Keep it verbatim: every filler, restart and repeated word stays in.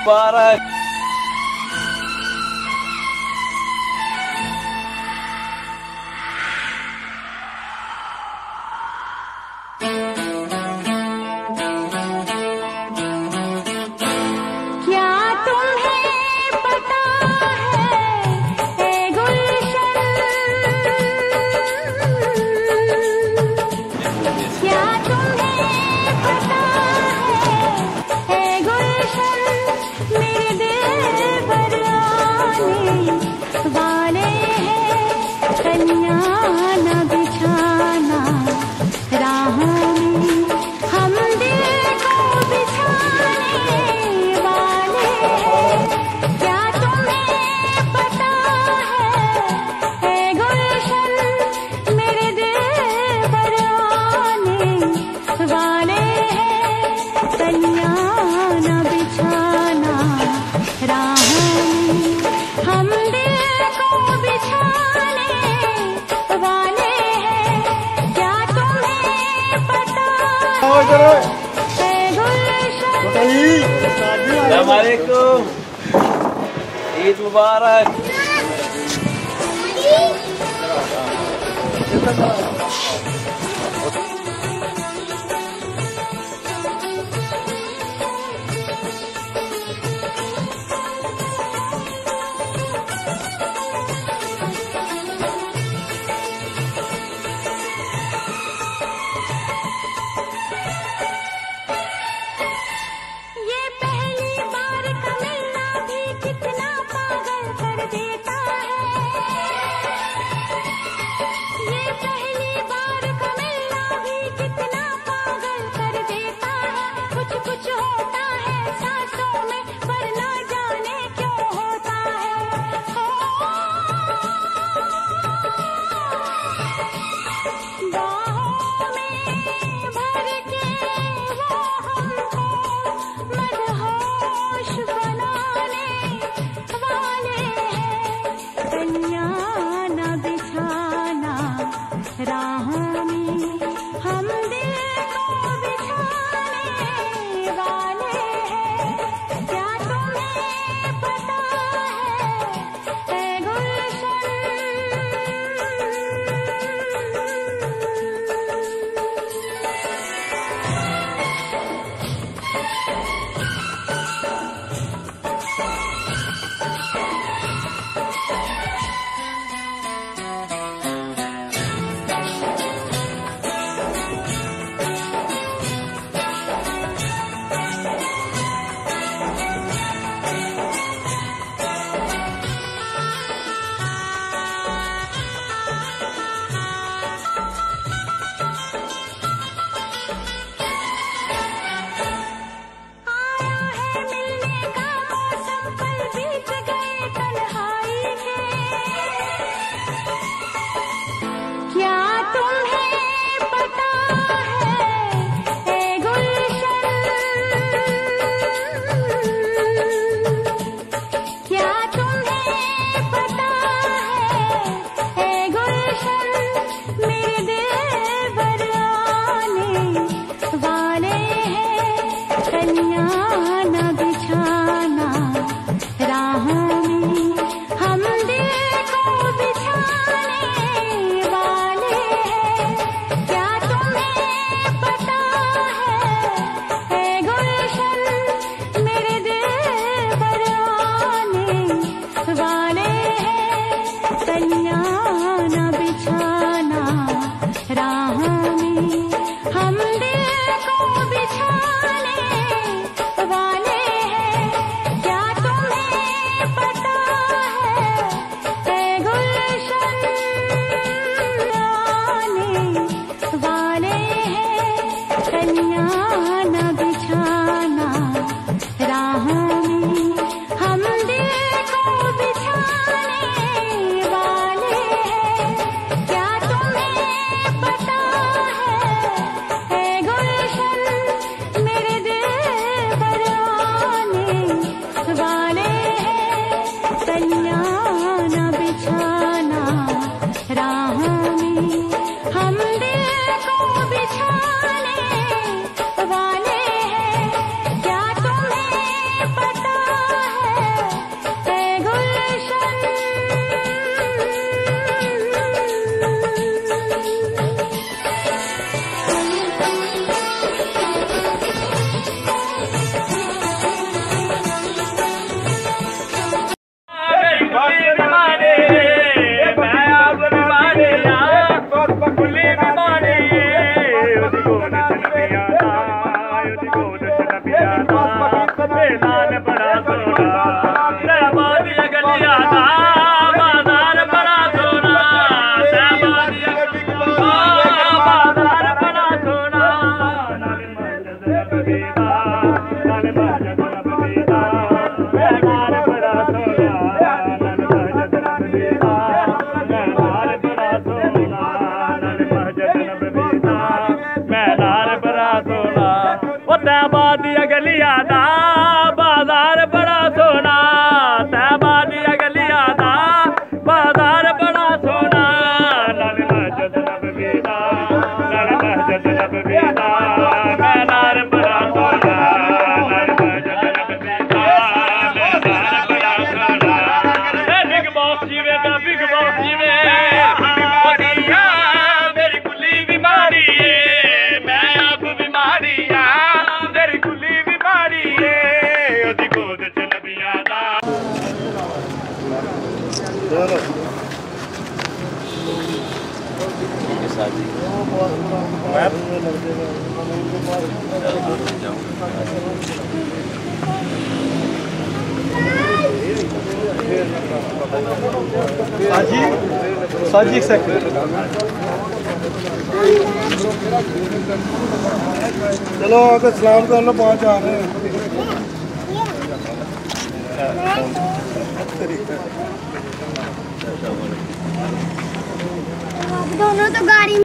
मुबारक। अस्सलामुअलैकुम, ईद मुबारक। ਉਹਦੀ ਗੋਦ ਚ ਨਬੀਆਂ ਦਾ ਉਹਦੀ ਗੋਦ ਚ ਨਬੀਆਂ ਦਾ ਇਹ ਲਾਲ ਬੜਾ ਸੋਹਣਾ ਤੈਬਾਂ ਦੀਆਂ ਗਲੀਆਂ ਦਾ ਬਾਜ਼ਾਰ ਬੜਾ ਸੋਹਣਾ ਤੈਬਾਂ ਦੀਆਂ ਬਾਜ਼ਾਰ ਬੜਾ ਸੋਹਣਾ ਨਾਲੇ ਮਸਜਿਦ ਨਬਵੀ ਦਾ ਨਾਲੇ ਮਸਜਿਦ ਨਬਵੀ ਦਾ ਮੈਦਾਨ ਬੜਾ ਸੋਹਣਾ ਨਾਲੇ ਮਸਜਿਦ ਨਬਵੀ ਦਾ ਮੈਦਾਨ ਬੜਾ ਸੋਹਣਾ ਨਾਲੇ ਮਸਜਿਦ ਨਬਵੀ ਦਾ ਮੈਦਾਨ ਬੜਾ ਸੋਹਣਾ ਉਹ ਤੈਬਾਂ ਦੀਆਂ ਗਲੀਆਂ ਦਾ ਬਾਜ਼ਾਰ ਬੜਾ ਸੋਹਣਾ ਤੈਬਾਂ ਦੀਆਂ ਗਲੀਆਂ ਦਾ ਬਾਜ਼ਾਰ ਬੜਾ ਸੋਹਣਾ ਨਾਲੇ ਮਸਜਿਦ ਨਬਵੀ ਦਾ ਨਾਲੇ ਮਸਜਿਦ ਨਬਵੀ ਦਾ ਮੈਦਾਨ ਬੜਾ ਸੋਹਣਾ ਨਾਲੇ ਮਸਜਿਦ ਨਬਵੀ ਦਾ ਮੈਦਾਨ ਬੜਾ ਸੋਹਣਾ ਇਹ ਬਿਗ ਬੌਸ ਜਿਵੇਂ ਦਾ ਬਿਗ ਬੌਸ ਜਿਵੇਂ ਵਧੀਆ ਮੇਰੀ ਕੁੱਲੀ ਬਿਮਾਰੀ ਏ ਮੈਂ ਆਪ ਬਿਮਾਰੀ ਆ ਮੇਰੀ ਕੁੱਲੀ ਬਿਮਾਰੀ ਏ ਉਹਦੀ ਗੋਦ ਚ ਨਬੀਆਂ ਦਾ के साथ ही साजी साजी एक सेकंड चलो आके सलाम करना पाँच आ रहे हैं दोनों तो गाड़ी